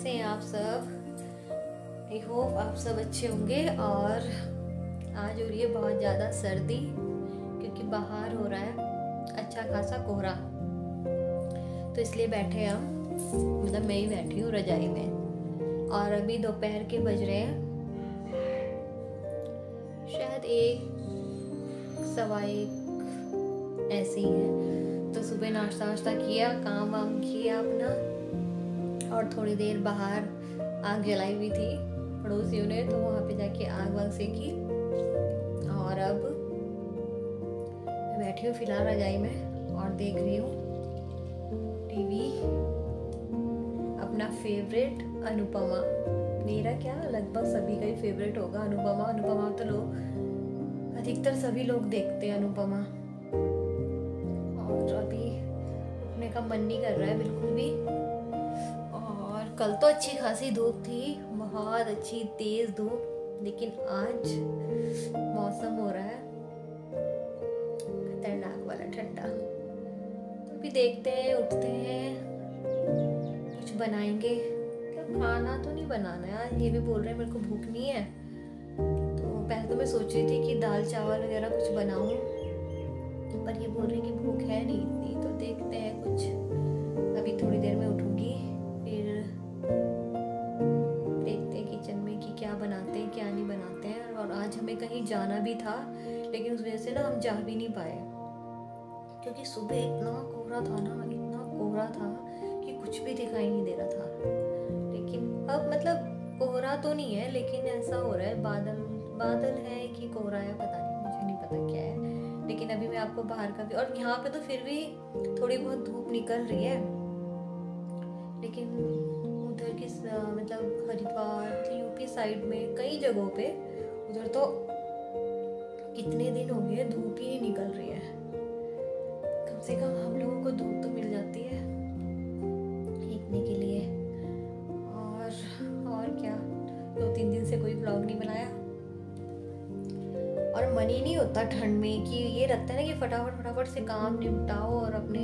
कैसे हैं आप सब? आई होप आप सब अच्छे होंगे। और आज हो रही है बहुत ज़्यादा सर्दी क्योंकि बाहर हो रहा है अच्छा खासा कोहरा, तो इसलिए बैठे हम, मतलब मैं ही बैठी हूँ रजाई में। और अभी दोपहर के बज रहे हैं शायद 1 सवा 1 ऐसे ही है। तो सुबह नाश्ता वाश्ता किया, काम वाम किया अपना, और थोड़ी देर बाहर आग जलाई हुई थी पड़ोसियों ने, तो वहाँ पे जाके आग वाग सेकी। और अब मैं बैठी हूँ फिलहाल रजाई में और देख रही हूँ टीवी, अपना फेवरेट अनुपमा। मेरा क्या, लगभग सभी का ही फेवरेट होगा अनुपमा। अनुपमा तो लोग अधिकतर सभी लोग देखते हैं अनुपमा। और अभी उठने का मन नहीं कर रहा है बिल्कुल भी। और कल तो अच्छी खासी धूप थी, बहुत अच्छी तेज धूप, लेकिन आज मौसम हो रहा है खतरनाक वाला ठंडा। तो अभी देखते हैं, उठते हैं, कुछ बनाएंगे। क्या खाना तो नहीं बनाना है आज, ये भी बोल रहे हैं मेरे को भूख नहीं है। तो पहले तो मैं सोच रही थी कि दाल चावल वगैरह कुछ बनाऊं, पर ये बोल रहे हैं कि भूख है नहीं इतनी। तो देखते हैं कुछ, अभी थोड़ी देर में उठूंगी, फिर देखते हैं किचन में कि क्या बनाते हैं क्या नहीं बनाते हैं। और आज हमें कहीं जाना भी था, लेकिन उस वजह से ना हम जा भी नहीं पाए क्योंकि सुबह इतना कोहरा था ना, इतना कोहरा था कि कुछ भी दिखाई नहीं दे रहा था। लेकिन अब मतलब कोहरा तो नहीं है, लेकिन ऐसा हो रहा है, बादल बादल है कि कोहरा है पता नहीं, मुझे नहीं पता क्या है। लेकिन अभी मैं आपको बाहर का भी, और यहाँ पे तो फिर भी थोड़ी बहुत धूप निकल रही है, लेकिन उधर की मतलब हरिद्वार यूपी साइड में कई जगहों पे उधर तो कितने दिन हो गए धूप ही नहीं निकल रही है। कम से कम हम लोगों को धूप तो मिल जाती है देखने के लिए। और क्या, 2-3 दिन से कोई ब्लॉग नहीं बनाया, और मन ही नहीं होता ठंड में कि ये लगता है ना कि फटाफट से काम निपटाओ और अपने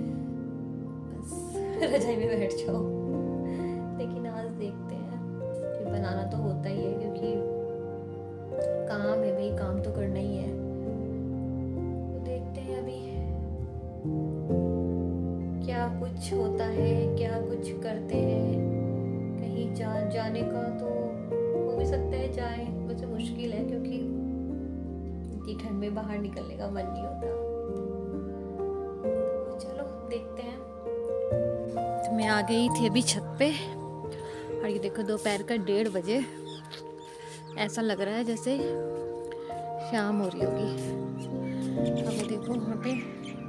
बस रजाई में बैठ जाओ। लेकिन आज देखते हैं कि बनाना तो होता ही है क्योंकि काम है भाई, काम तो करना ही है। तो देखते हैं अभी क्या कुछ होता है, क्या कुछ करते हैं। कहीं जाने का तो हो भी सकता है जाए, वैसे मुश्किल है क्योंकि इतनी ठंड में बाहर निकलने का मन नहीं होता। तो चलो देखते हैं। तो मैं आ गई थी अभी छत पे, और ये देखो दोपहर का 1:30 बजे, ऐसा लग रहा है जैसे शाम हो रही होगी। अब देखो वहाँ पे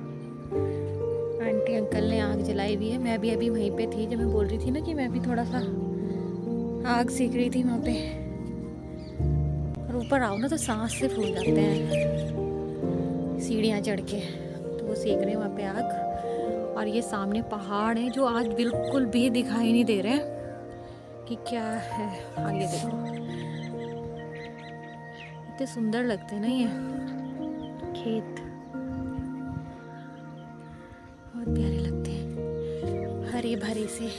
आंटी अंकल ने आग जलाई हुई है। मैं भी अभी वहीं पे थी जब मैं बोल रही थी ना कि मैं भी थोड़ा सा आग सेक रही थी वहाँ पे। और ऊपर आओ ना तो सांस से फूल जाते हैं सीढ़ियाँ चढ़ के, तो वो सेक रहे हैं वहाँ पे आग। और ये सामने पहाड़ है जो आज बिल्कुल भी दिखाई नहीं दे रहे हैं कि क्या है। हाँ ये देखो, इतने सुंदर लगते हैं ना ये खेत, बहुत प्यारे लगते हैं, हरे भरे से,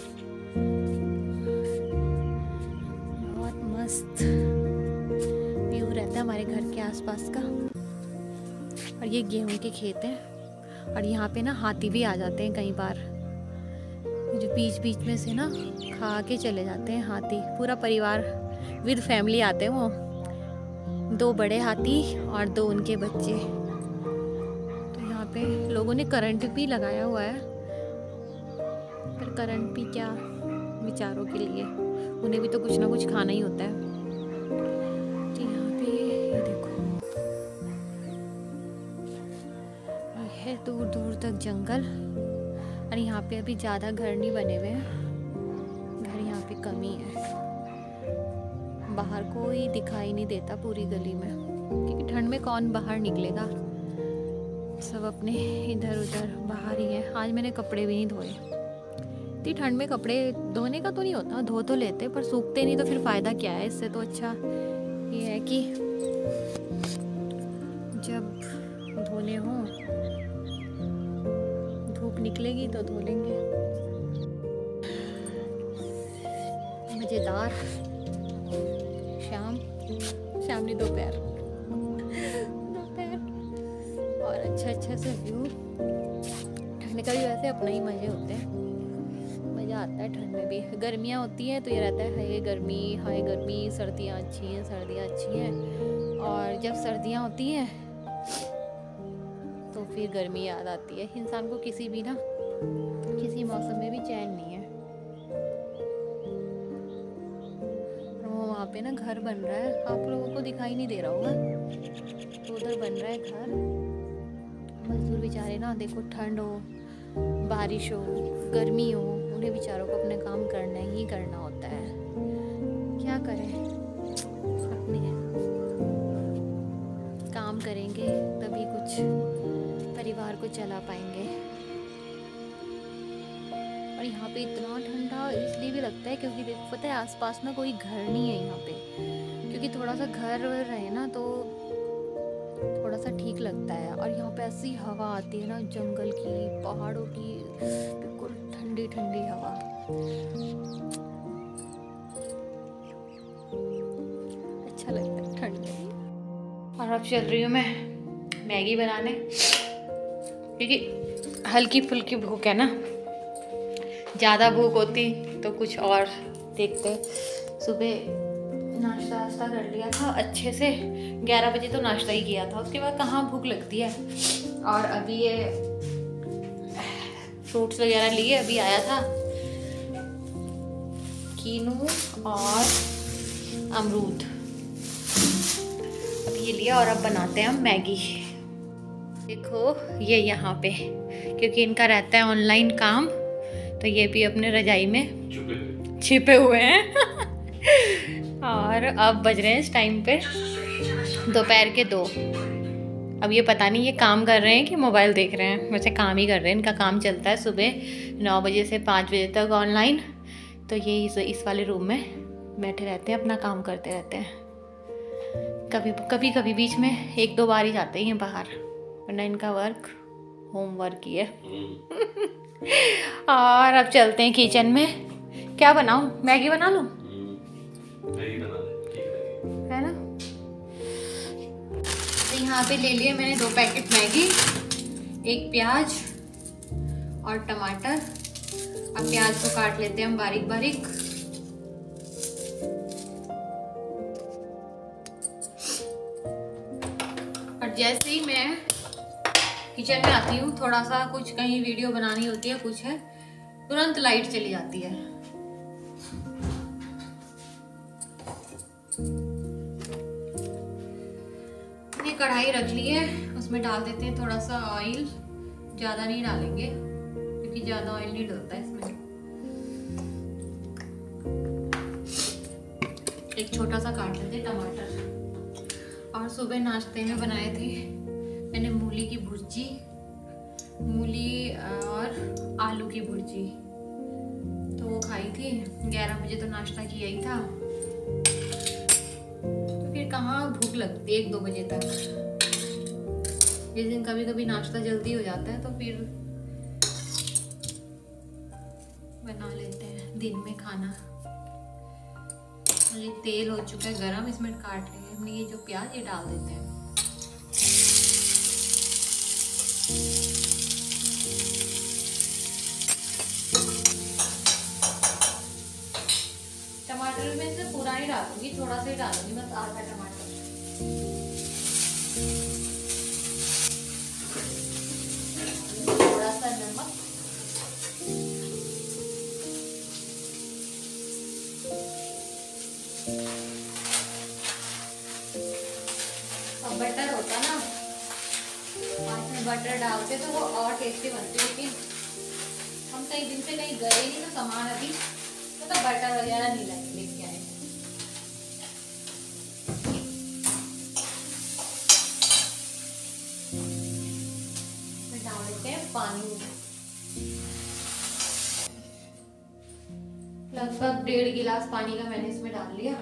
बहुत मस्त व्यू रहता है हमारे घर के आसपास का। और ये गेहूं के खेत हैं, और यहाँ पे ना हाथी भी आ जाते हैं कई बार, जो बीच बीच में से ना खा के चले जाते हैं हाथी। पूरा परिवार विद फैमिली आते हैं, वो 2 बड़े हाथी और 2 उनके बच्चे। तो यहाँ पे लोगों ने करंट भी लगाया हुआ है, पर करंट भी क्या बेचारों के लिए, उन्हें भी तो कुछ ना कुछ खाना ही होता है। तो यहाँ पे ये देखो, ये है दूर दूर तक जंगल। और यहाँ पे अभी ज़्यादा घर नहीं बने हुए हैं, घर यहाँ पे कम ही है। बाहर कोई दिखाई नहीं देता पूरी गली में, क्योंकि ठंड में कौन बाहर निकलेगा, सब अपने इधर उधर बाहर ही है। आज मैंने कपड़े भी नहीं धोए, इतनी ठंड में कपड़े धोने का तो नहीं होता, धो तो लेते पर सूखते नहीं, तो फिर फ़ायदा क्या है। इससे तो अच्छा ये है कि जब धोने हो, धूप निकलेगी तो धो लेंगे। मज़ेदार शाम नहीं दोपहर और अच्छा सा व्यू। ठंड का भी वैसे अपना ही मज़े होते हैं, मज़ा आता है ठंड में भी। गर्मियाँ होती हैं तो ये रहता है हाय गर्मी, सर्दियाँ अच्छी हैं। और जब सर्दियाँ होती हैं तो फिर गर्मी याद आती है। इंसान को किसी मौसम में भी चैन नहीं है। और वहाँ पे ना घर बन रहा है, आप लोगों को दिखाई नहीं दे रहा होगा, तो उधर बन रहा है घर। मजदूर बेचारे ना, देखो ठंड हो, बारिश हो, गर्मी हो, उन्हें बेचारों को अपने काम करना होता है। क्या करें, अपने काम करेंगे तभी कुछ परिवार को चला पाएंगे। और यहाँ पे इतना ठंडा इसलिए भी लगता है क्योंकि देखो पता है आसपास ना कोई घर नहीं है यहाँ पे, क्योंकि थोड़ा सा घर रहे ना तो थोड़ा सा ठीक लगता है। और यहाँ पे ऐसी हवा आती है ना, जंगल की, पहाड़ों की, बिल्कुल ठंडी हवा। अच्छा लगता है ठंड में। और अब चल रही हूँ मैं मैगी बनाने, क्योंकि हल्की फुल्की भूख है ना, ज़्यादा भूख होती तो कुछ और देखते। सुबह नाश्ता कर लिया था अच्छे से, 11 बजे तो नाश्ता ही किया था, उसके बाद कहाँ भूख लगती है। और अभी ये फ्रूट्स वगैरह लिए, अभी आया था कीनू और अमरूद, अब ये लिया और अब बनाते हैं हम मैगी। देखो ये यहाँ पे, क्योंकि इनका रहता है ऑनलाइन काम, तो ये भी अपने रजाई में छिपे हुए हैं। और अब बज रहे हैं इस टाइम पे दोपहर के 2। अब ये पता नहीं ये काम कर रहे हैं कि मोबाइल देख रहे हैं, वैसे काम ही कर रहे हैं। इनका काम चलता है सुबह 9 बजे से 5 बजे तक ऑनलाइन, तो ये इस वाले रूम में बैठे रहते हैं, अपना काम करते रहते हैं। कभी बीच में 1-2 बार ही जाते हैं बाहर, वरना इनका होमवर्क ही है। और अब चलते हैं किचन में। क्या बनाऊं, मैगी बना लूं? है ना। तो यहाँ पे ले लिए मैंने 2 पैकेट मैगी, 1 प्याज और टमाटर। अब प्याज को काट लेते हैं हम बारीक बारीक। और जैसे ही मैं किचन में आती हूँ, थोड़ा सा कुछ कहीं वीडियो बनानी होती है, कुछ है, तुरंत लाइट चली जाती है। ये कढ़ाई रख ली है, उसमें डाल देते हैं थोड़ा सा ऑयल, ज्यादा नहीं डालेंगे क्योंकि ज्यादा ऑयल नहीं डलता है इसमें। एक छोटा सा काट लेते हैं टमाटर। और सुबह नाश्ते में बनाए थे मैंने मूली की भुर्जी, मूली और आलू की भुर्जी, तो वो खाई थी। 11 बजे तो नाश्ता किया ही था, तो फिर कहाँ भूख लगती 1-2 बजे तक। जिस दिन कभी नाश्ता जल्दी हो जाता है तो फिर बना लेते हैं दिन में खाना। ये तेल हो चुका है गरम, इसमें काट लेंगे हमने ये जो प्याज, ये डाल देते हैं। टमाटर में से पूरा नहीं डालूंगी, थोड़ा सा ही डालूंगी, बस आधा टमाटर। थोड़ा सा नमक, और बटर होता ना, में बटर डालते तो वो और टेस्टी बनती। लेकिन हम कई दिन से कहीं गए नहीं, तो सामान अभी तो बटर वगैरह नहीं लेके आए। डाल देते हैं पानी, लगभग 1.5 गिलास पानी का मैंने इसमें डाल लिया।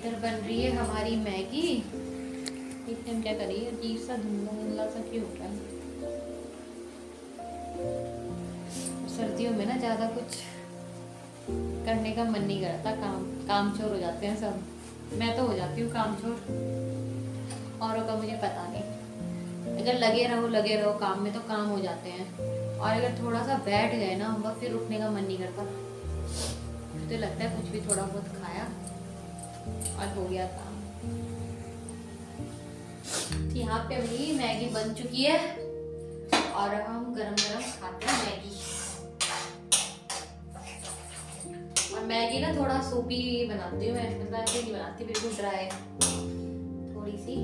इधर बन रही है हमारी मैगी। इतने हम क्या करिए, अजीब सा धुंधला धुंधला सा क्यों हो रहा है। सर्दियों में ना ज़्यादा कुछ करने का मन नहीं करता, काम चोर हो जाते हैं सब। मैं तो हो जाती हूँ काम चोर, औरों का मुझे पता नहीं। अगर लगे रहो काम में तो काम हो जाते हैं, और अगर थोड़ा सा बैठ गए ना हम, फिर उठने का मन नहीं करता। तो लगता है कुछ भी थोड़ा बहुत खाया और हो गया काम। यहाँ पे अभी मैगी बन चुकी है और हम गरम गरम खाते हैं मैगी। और मैगी ना थोड़ा सूपी बनाती हूँ मैं, मतलब ऐसे नहीं बनाती बिल्कुल ड्राई, थोड़ी सी।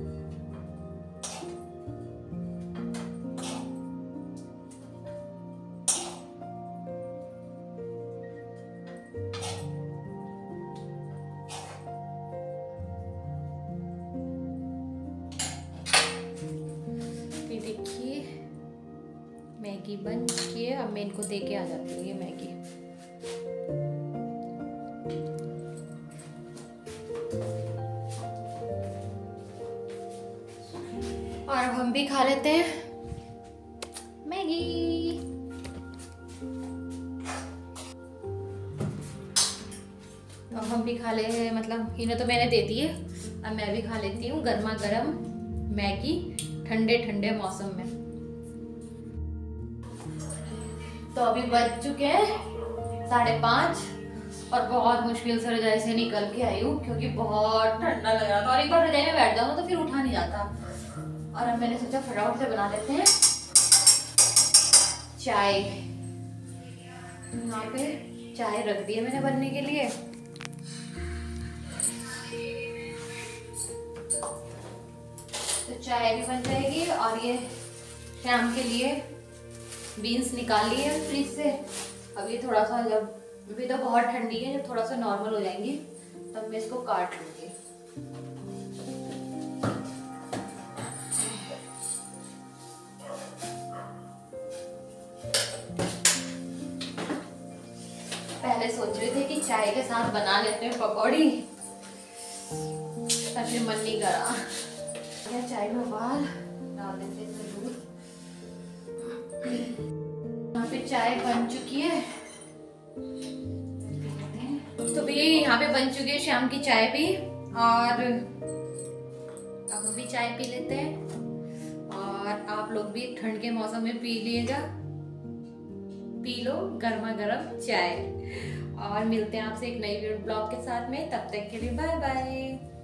देखिए मैगी बन चुकी है। अब मैं इनको दे के आ जाती हूँ ये मैगी। और अब हम भी खा लेते हैं मैगी। अब हम भी खा ले, मतलब इन्हें तो मैंने दे दी है, अब मैं भी खा लेती हूँ गर्मा गर्म मैगी ठंडे ठंडे मौसम में। तो अभी बज चुके हैं 5:30 और बहुत मुश्किल से रजाई से निकल के आई हूँ क्योंकि बहुत ठंडा लग रहा था। और एक बार रजाई में बैठ जाऊँ तो फिर उठा नहीं जाता। और अब मैंने सोचा फटाफट से बना लेते हैं चाय। यहाँ पे चाय रख दी है मैंने बनने के लिए। तो चाय भी बन जाएगी। और ये शाम के लिए बीन्स निकाल ली है फ्रिज से। अभी थोड़ा सा, जब अभी तो बहुत ठंडी है, जब थोड़ा सा नॉर्मल हो जाएंगी तब मैं इसको काट लूंगी। पहले सोच रहे थे कि चाय के साथ बना लेते हैं पकौड़ी, पर फिर मन नहीं करा। या चाय में उबाल डाल देते हैं दूध। यहाँ पे चाय बन चुकी है। तो भी यहाँ पे बन चुकी है शाम की चाय भी। और अब हम भी चाय पी लेते हैं। और आप लोग भी ठंड के मौसम में पी लीजिएगा, पी लो गर्मा गर्म चाय। और मिलते हैं आपसे एक नई ब्लॉग के साथ में। तब तक के लिए बाय बाय।